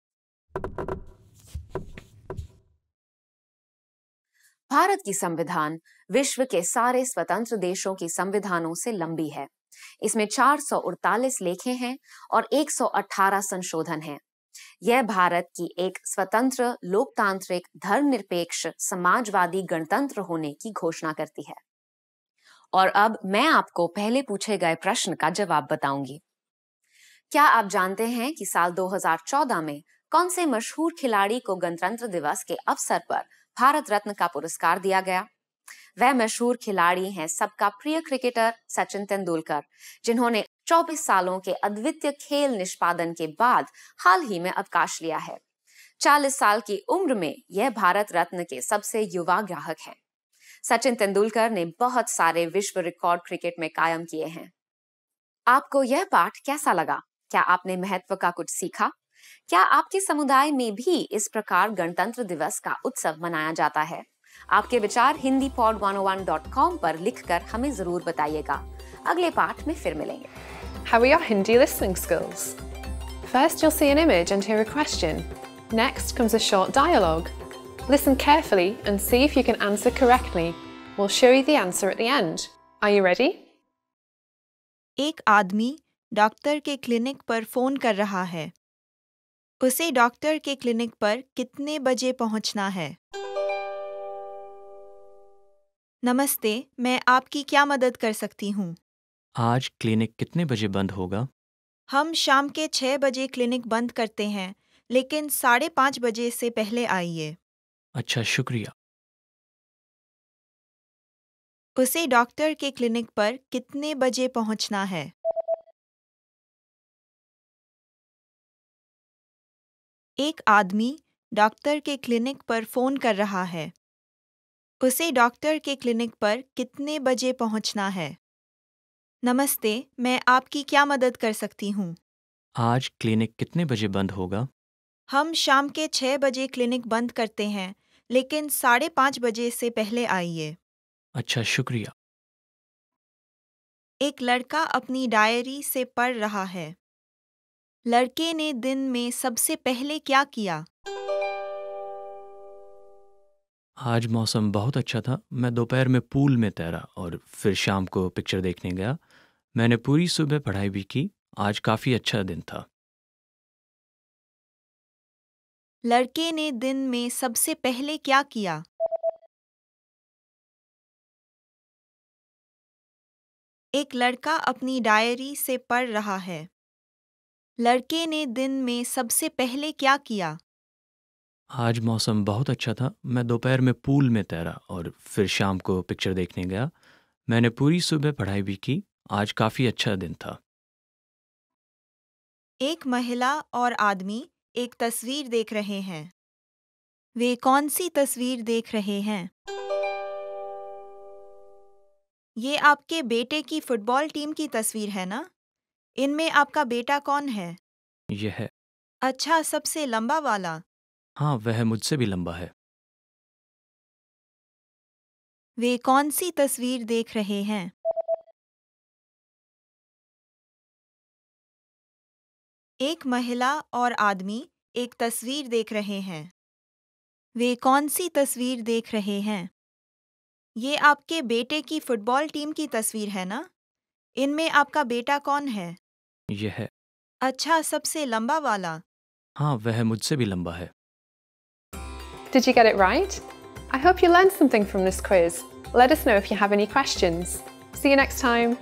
भारत की संविधान विश्व के सारे स्वतंत्र देशों की संविधानों से लंबी है। इसमें चार सौ अड़तालीस लेखें हैं और एक सौ अठारह संशोधन हैं। यह भारत की एक स्वतंत्र, लोकतांत्रिक, धर्मनिरपेक्ष, समाजवादी गणतंत्र होने की घोषणा करती है। और अब मैं आपको पहले पूछे गए प्रश्न का जवाब बताऊंगी। क्या आप जानते हैं कि साल दो हज़ार चौदह में कौन से मशहूर खिलाड़ी को गणतंत्र दिवस के अवसर पर भारत रत्न का पुरस्कार दिया गया? वह मशहूर खिलाड़ी हैं सबका प्रिय क्रिकेटर सचिन तेंदुलकर, जिन्होंने चौबीस सालों के अद्वितीय खेल निष्पादन के बाद हाल ही में अवकाश लिया है। चालीस साल की उम्र में यह भारत रत्न के सबसे युवा ग्राहक हैं। सचिन तेंदुलकर ने बहुत सारे विश्व रिकॉर्ड क्रिकेट में कायम किए हैं। आपको यह पाठ कैसा लगा? क्या आपने महत्व का कुछ सीखा? क्या आपके समुदाय में भी इस प्रकार गणतंत्र दिवस का उत्सव मनाया जाता है? आपके विचार Hindi pod one oh one dot com पर लिखकर हमें जरूर बताइएगा। अगले पाठ में फिर मिलेंगे। How are your Hindi listening skills? First, you'll see an image and hear a question. Next comes a short dialogue. Listen carefully and see if you can answer correctly. We'll show you the answer at the end. Are you ready? एक आदमी doctor के clinic पर phone कर रहा है। उसे doctor के clinic पर कितने बजे पहुंचना है? नमस्ते, मैं आपकी क्या मदद कर सकती हूँ? आज क्लिनिक कितने बजे बंद होगा? हम शाम के छह बजे क्लिनिक बंद करते हैं, लेकिन साढ़े पाँच बजे से पहले आइए। अच्छा, शुक्रिया। उसे डॉक्टर के क्लिनिक पर कितने बजे पहुंचना है? एक आदमी डॉक्टर के क्लिनिक पर फोन कर रहा है। उसे डॉक्टर के क्लिनिक पर कितने बजे पहुंचना है? नमस्ते, मैं आपकी क्या मदद कर सकती हूँ? आज क्लिनिक कितने बजे बंद होगा? हम शाम के छह बजे क्लिनिक बंद करते हैं, लेकिन साढ़े पाँच बजे से पहले आइए। अच्छा, शुक्रिया। एक लड़का अपनी डायरी से पढ़ रहा है। लड़के ने दिन में सबसे पहले क्या किया? आज मौसम बहुत अच्छा था। मैं दोपहर में पूल में तैरा और फिर शाम को पिक्चर देखने गया। मैंने पूरी सुबह पढ़ाई भी की। आज काफ़ी अच्छा दिन था। लड़के ने दिन में सबसे पहले क्या किया? एक लड़का अपनी डायरी से पढ़ रहा है। लड़के ने दिन में सबसे पहले क्या किया? आज मौसम बहुत अच्छा था। मैं दोपहर में पूल में तैरा और फिर शाम को पिक्चर देखने गया। मैंने पूरी सुबह पढ़ाई भी की। आज काफ़ी अच्छा दिन था। एक महिला और आदमी एक तस्वीर देख रहे हैं। वे कौन सी तस्वीर देख रहे हैं? ये आपके बेटे की फुटबॉल टीम की तस्वीर है ना? इनमें आपका बेटा कौन है? यह है। अच्छा, सबसे लंबा वाला। हाँ, वह मुझसे भी लंबा है। वे कौन सी तस्वीर देख रहे हैं? एक महिला और आदमी एक तस्वीर देख रहे हैं। वे कौन सी तस्वीर देख रहे हैं? ये आपके बेटे की फुटबॉल टीम की तस्वीर है ना? इनमें आपका बेटा कौन है? यह है। अच्छा, सबसे लंबा वाला। हाँ, वह मुझसे भी लंबा है। Did you get it right? I hope you learned something from this quiz. Let us know if you have any questions. See you next time.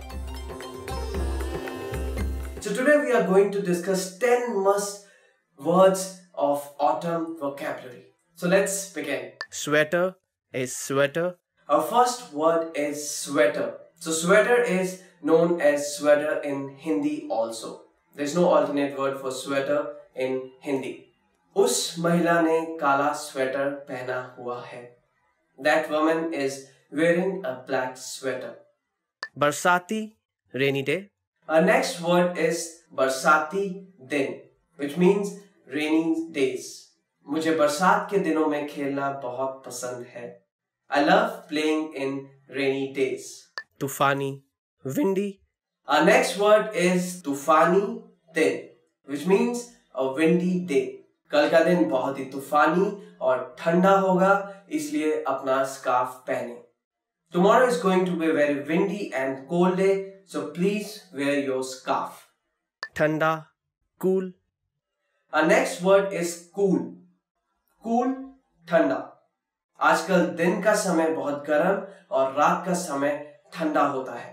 So today we are going to discuss ten must words of autumn vocabulary. So let's begin. Sweater is sweater. Our first word is sweater. So sweater is known as sweater in Hindi also. There's no alternate word for sweater in Hindi. उस महिला ने काला sweater पहना हुआ है. That woman is wearing a black sweater. Barsati, rainy day. Our next word is बरसाती दिन, which means rainy days. मुझे बरसात के दिनों में खेलना बहुत पसंद है. I love playing in rainy days. Tufani, windy. Our next word is तूफानी दिन, which means a windy day. कल का दिन बहुत ही तूफानी और ठंडा होगा, इसलिए अपना स्कार्फ पहने. Tomorrow is going to be a very windy and cold day, so please wear your scarf. Thanda, cool. Our next word is cool. Cool, ठंडा. आजकल दिन का समय बहुत गर्म और रात का समय ठंडा होता है.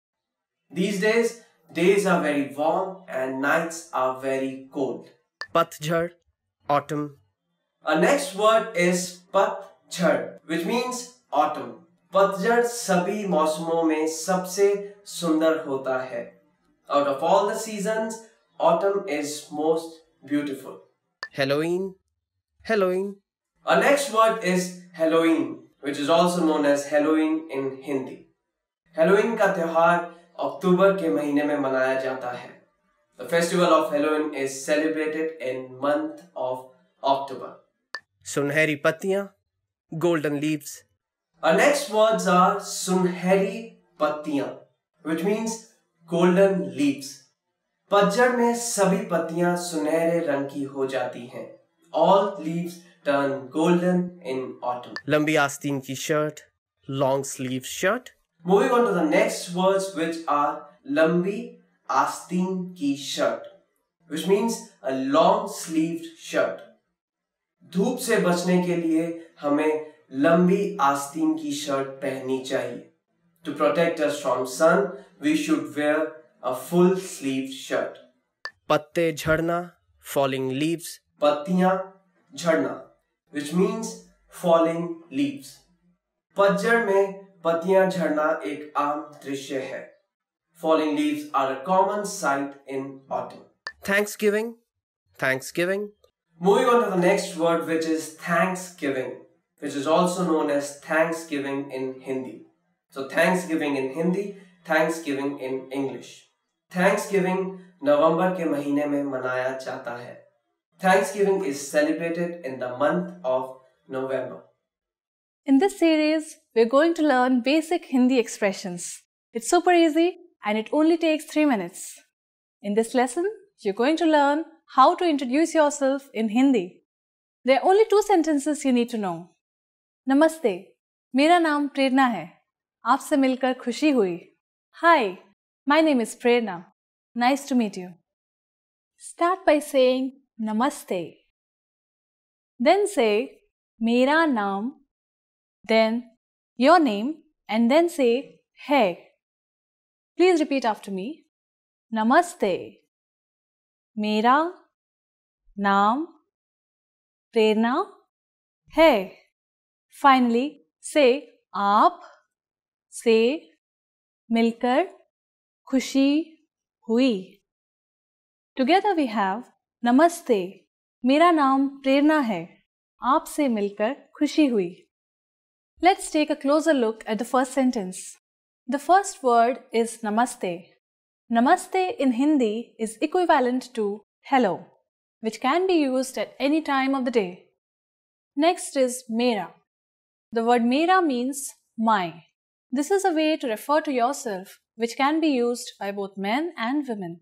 These days, days are very warm and nights are very cold. Patjhad, autumn. Our next word is patjhad, which means autumn. पतझड़ सभी मौसमों में सबसे सुंदर होता है. Out of all the seasons, autumn is most beautiful. Halloween, Halloween. Our next word is Halloween, which is also known as Halloween in Hindi. Halloween का त्योहार अक्टूबर के महीने में मनाया जाता है. The festival of Halloween is celebrated in month of October. Sunheri pattiyan, golden leaves. Our next words are sunheri pattiyan, which means golden leaves. पतझड़ में सभी पत्तियां सुनहरे रंग की हो जाती हैं. All leaves turn golden in autumn. Lambi asteen ki shirt, long sleeve shirt. Moving on to the next words, which are lambi asteen ki shirt, which means a long sleeved shirt. धूप से बचने के लिए हमें लंबी आस्तीन की shirt पहननी चाहिए. To protect us from sun, we should wear a full sleeved shirt. Patte jhadna, falling leaves. पत्तियां झड़ना, which means falling leaves. पतझड़ में पत्तियां झड़ना एक आम दृश्य है. Falling leaves are a common sight in autumn. Thanksgiving, Thanksgiving. Moving on to the next word, which is Thanksgiving, which is also known as Thanksgiving in Hindi. So Thanksgiving in Hindi, Thanksgiving in English. Thanksgiving नवंबर के महीने में मनाया जाता है. Thanksgiving is celebrated in the month of November. In this series, we're going to learn basic Hindi expressions. It's super easy. and it only takes three minutes. In this lesson, you're going to learn how to introduce yourself in Hindi. There are only two sentences you need to know. Namaste, मेरा नाम प्रेरणा है. आपसे मिलकर खुशी हुई. Hi, my name is Prerna. Nice to meet you. Start by saying Namaste. Then say मेरा नाम, then your name, and then say है. Please repeat after me. Namaste. मेरा नाम प्रेरणा है. Finally, say आप से मिलकर खुशी हुई. Together we have Namaste. मेरा नाम प्रेरणा है. आपसे मिलकर खुशी हुई. Let's take a closer look at the first sentence. The first word is Namaste. Namaste in Hindi is equivalent to hello, which can be used at any time of the day. Next is Mera. The word Mera means my. This is a way to refer to yourself, which can be used by both men and women.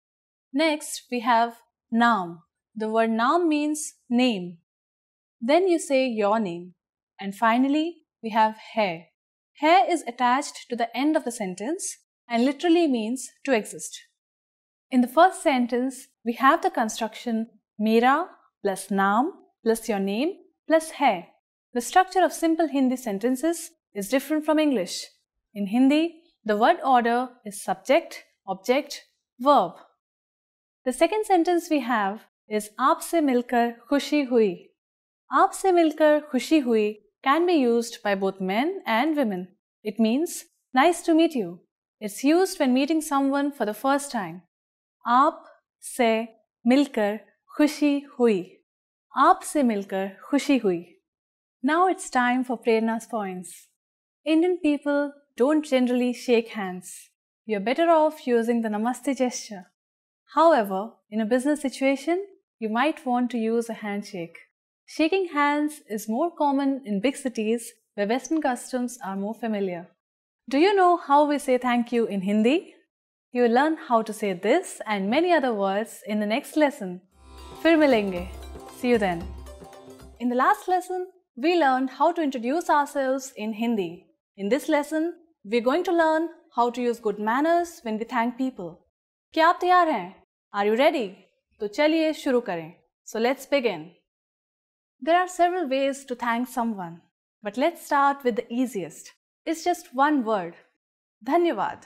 Next, we have Naam. The word Naam means name. Then you say your name. And finally, we have hai. Hai is attached to the end of the sentence and literally means to exist. In the first sentence, we have the construction Mera plus Naam plus your name plus hai. The structure of simple Hindi sentences is different from English. In Hindi, the word order is subject, object, verb. The second sentence we have is आपसे मिलकर खुशी हुई. आपसे मिलकर खुशी हुई can be used by both men and women. It means nice to meet you. It's used when meeting someone for the first time. आप से मिलकर खुशी हुई. आप से मिलकर खुशी हुई. Now it's time for Prerna's points. Indian people don't generally shake hands. You're better off using the Namaste gesture. However, in a business situation, you might want to use a handshake. Shaking hands is more common in big cities where Western customs are more familiar. Do you know how we say thank you in Hindi? You will learn how to say this and many other words in the next lesson. Fir milenge. See you then. In the last lesson, we learned how to introduce ourselves in Hindi. In this lesson, we're going to learn how to use good manners when we thank people. क्या आप तैयार हैं? Are you ready? तो चलिए शुरू करें. So let's begin. There are several ways to thank someone, but let's start with the easiest. It's just one word. Dhanyavad.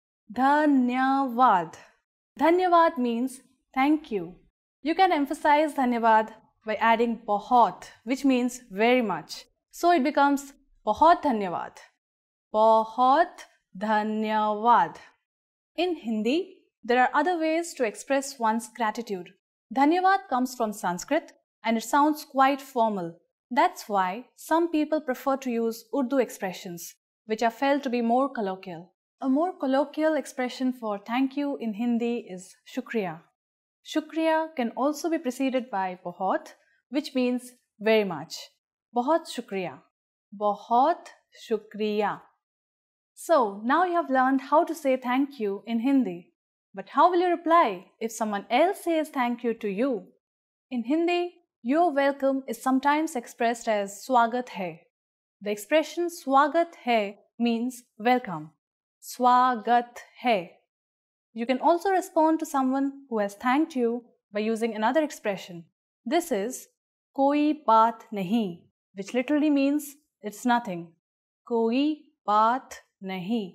Dhanyavad. Dhanyavad means thank you. You can emphasize Dhanyavad by adding bahut, which means very much. So it becomes bahut dhanyavad. Bahut dhanyavad. In Hindi, there are other ways to express one's gratitude. Dhanyavad comes from Sanskrit and it sounds quite formal. That's why some people prefer to use Urdu expressions, which are felt to be more colloquial. A more colloquial expression for thank you in Hindi is shukriya. Shukriya can also be preceded by bahut, which means very much. Bahut shukriya. Bahut shukriya. So, now you have learned how to say thank you in Hindi. But how will you reply if someone else says thank you to you? In Hindi, your welcome is sometimes expressed as swagat hai. The expression swagat hai means welcome. Swagat hai. You can also respond to someone who has thanked you by using another expression. This is koi baat nahi, which literally means it's nothing. Koi baat nahi.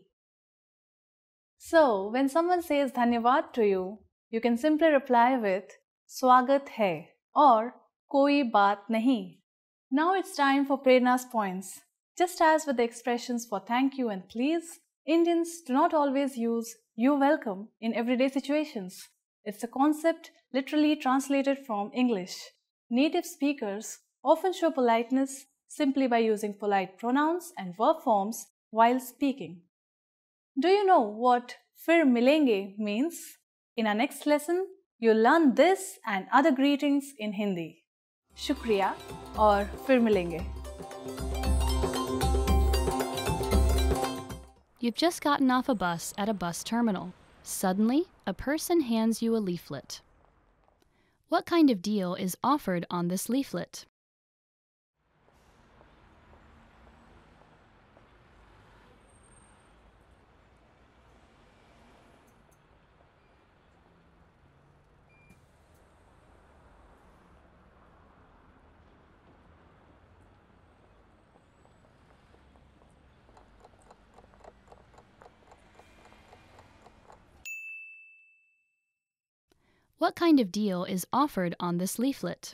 So, when someone says dhanyavad to you, you can simply reply with swagat hai or koi baat nahi. Now it's time for Prerna's points. Just as with the expressions for thank you and please, Indians do not always use you're welcome in everyday situations. It's a concept literally translated from English. Native speakers often show politeness simply by using polite pronouns and verb forms while speaking. Do you know what fir milenge means? In our next lesson, you'll learn this and other greetings in Hindi. Shukriya or fir milenge. You've just gotten off a bus at a bus terminal. Suddenly, a person hands you a leaflet. What kind of deal is offered on this leaflet? What kind of deal is offered on this leaflet?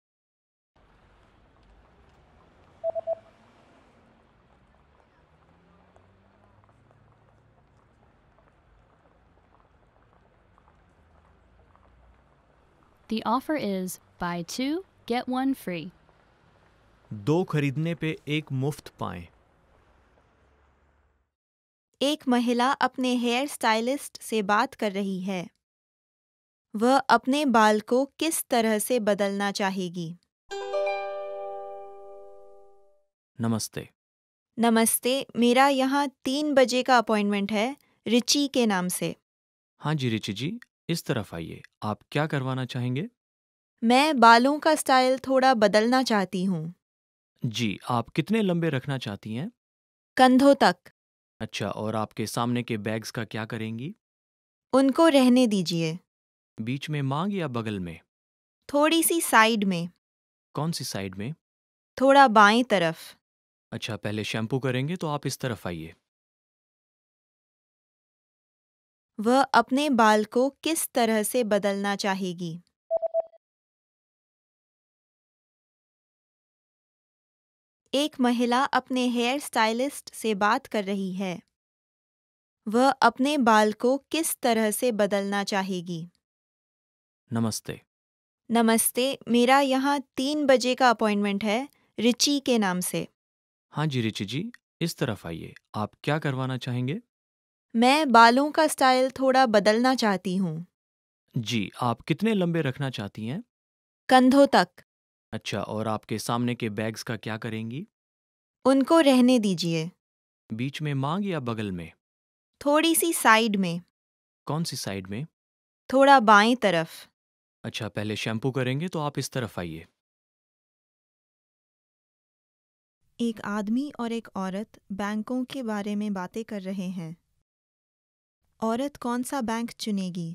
The offer is buy two, get one free. दो खरीदने पे एक मुफ्त पाएं। एक महिला अपने hair stylist से बात कर रही है। वह अपने बाल को किस तरह से बदलना चाहेगी? नमस्ते। नमस्ते, मेरा यहाँ तीन बजे का अपॉइंटमेंट है, रिची के नाम से। हाँ जी रिची जी, इस तरफ आइए। आप क्या करवाना चाहेंगे? मैं बालों का स्टाइल थोड़ा बदलना चाहती हूँ। जी, आप कितने लंबे रखना चाहती हैं? कंधों तक। अच्छा, और आपके सामने के बैग्स का क्या करेंगी? उनको रहने दीजिए। बीच में मांग या बगल में? थोड़ी सी साइड में। कौन सी साइड में? थोड़ा बाएं तरफ। अच्छा, पहले शैम्पू करेंगे तो आप इस तरफ आइए। वह अपने बाल को किस तरह से बदलना चाहेगी? एक महिला अपने हेयर स्टाइलिस्ट से बात कर रही है। वह अपने बाल को किस तरह से बदलना चाहेगी? नमस्ते। नमस्ते, मेरा यहाँ तीन बजे का अपॉइंटमेंट है, रिची के नाम से। हाँ जी रिची जी, इस तरफ आइए। आप क्या करवाना चाहेंगे? मैं बालों का स्टाइल थोड़ा बदलना चाहती हूँ। जी, आप कितने लंबे रखना चाहती हैं? कंधों तक। अच्छा, और आपके सामने के बैग्स का क्या करेंगी? उनको रहने दीजिए। बीच में मांग या बगल में? थोड़ी सी साइड में। कौन सी साइड में? थोड़ा बाएं तरफ। अच्छा, पहले शैम्पू करेंगे तो आप इस तरफ आइए। एक आदमी और एक औरत बैंकों के बारे में बातें कर रहे हैं। औरत कौन सा बैंक चुनेगी?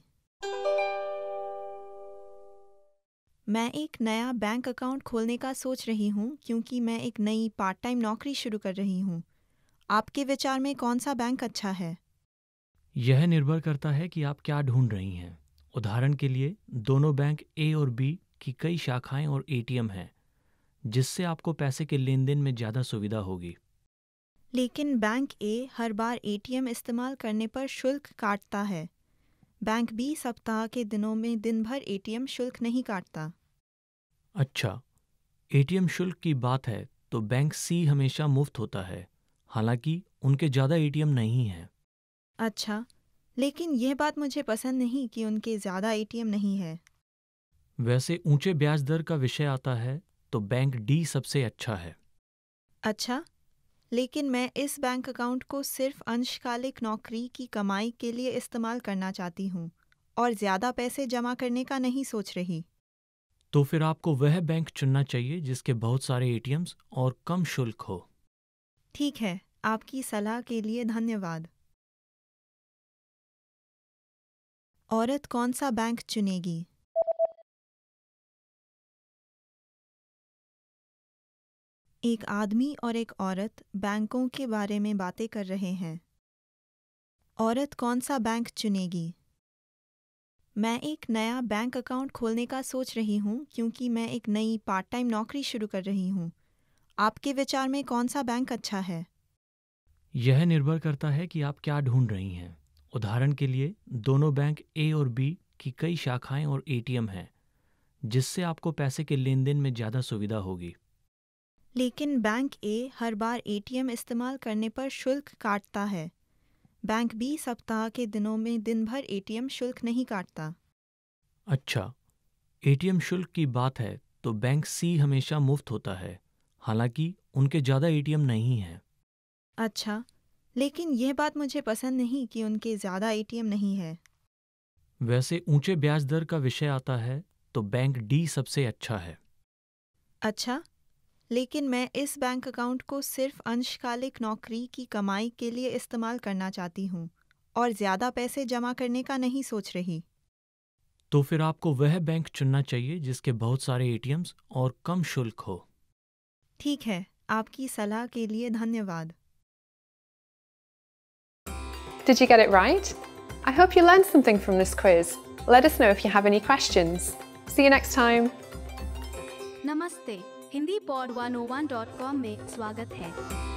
मैं एक नया बैंक अकाउंट खोलने का सोच रही हूँ क्योंकि मैं एक नई पार्ट टाइम नौकरी शुरू कर रही हूँ। आपके विचार में कौन सा बैंक अच्छा है? यह निर्भर करता है कि आप क्या ढूंढ रही हैं। उदाहरण के लिए, दोनों बैंक ए और बी की कई शाखाएं और एटीएम हैं, जिससे आपको पैसे के लेन देन में ज़्यादा सुविधा होगी। लेकिन बैंक ए हर बार एटीएम इस्तेमाल करने पर शुल्क काटता है। बैंक बी सप्ताह के दिनों में दिन भर एटीएम शुल्क नहीं काटता। अच्छा, एटीएम शुल्क की बात है तो बैंक सी हमेशा मुफ्त होता है, हालांकि उनके ज़्यादा एटीएम नहीं हैं। अच्छा, लेकिन यह बात मुझे पसंद नहीं कि उनके ज़्यादा एटीएम नहीं है। वैसे ऊंचे ब्याज दर का विषय आता है तो बैंक डी सबसे अच्छा है। अच्छा, लेकिन मैं इस बैंक अकाउंट को सिर्फ अंशकालिक नौकरी की कमाई के लिए इस्तेमाल करना चाहती हूँ और ज़्यादा पैसे जमा करने का नहीं सोच रही। तो फिर आपको वह बैंक चुनना चाहिए जिसके बहुत सारे एटीएम्स और कम शुल्क हो। ठीक है, आपकी सलाह के लिए धन्यवाद। औरत कौन सा बैंक चुनेगी? एक आदमी और एक औरत बैंकों के बारे में बातें कर रहे हैं। औरत कौन सा बैंक चुनेगी? मैं एक नया बैंक अकाउंट खोलने का सोच रही हूँ क्योंकि मैं एक नई पार्ट टाइम नौकरी शुरू कर रही हूँ। आपके विचार में कौन सा बैंक अच्छा है? यह निर्भर करता है कि आप क्या ढूंढ रही हैं। उदाहरण के लिए, दोनों बैंक ए और बी की कई शाखाएं और एटीएम हैं, जिससे आपको पैसे के लेन देन में ज़्यादा सुविधा होगी। लेकिन बैंक ए हर बार एटीएम इस्तेमाल करने पर शुल्क काटता है। बैंक बी सप्ताह के दिनों में दिन भर एटीएम शुल्क नहीं काटता। अच्छा, एटीएम शुल्क की बात है तो बैंक सी हमेशा मुफ्त होता है, हालांकि उनके ज़्यादा एटीएम नहीं हैं। अच्छा, लेकिन यह बात मुझे पसंद नहीं कि उनके ज़्यादा एटीएम नहीं है। वैसे ऊंचे ब्याज दर का विषय आता है तो बैंक डी सबसे अच्छा है। अच्छा, लेकिन मैं इस बैंक अकाउंट को सिर्फ अंशकालिक नौकरी की कमाई के लिए इस्तेमाल करना चाहती हूँ और ज़्यादा पैसे जमा करने का नहीं सोच रही। तो फिर आपको वह बैंक चुनना चाहिए जिसके बहुत सारे एटीएम्स और कम शुल्क हो। ठीक है, आपकी सलाह के लिए धन्यवाद। Did you get it right? I hope you learned something from this quiz. Let us know if you have any questions. See you next time. नमस्ते, Hindi pod one oh one dot com में स्वागत है।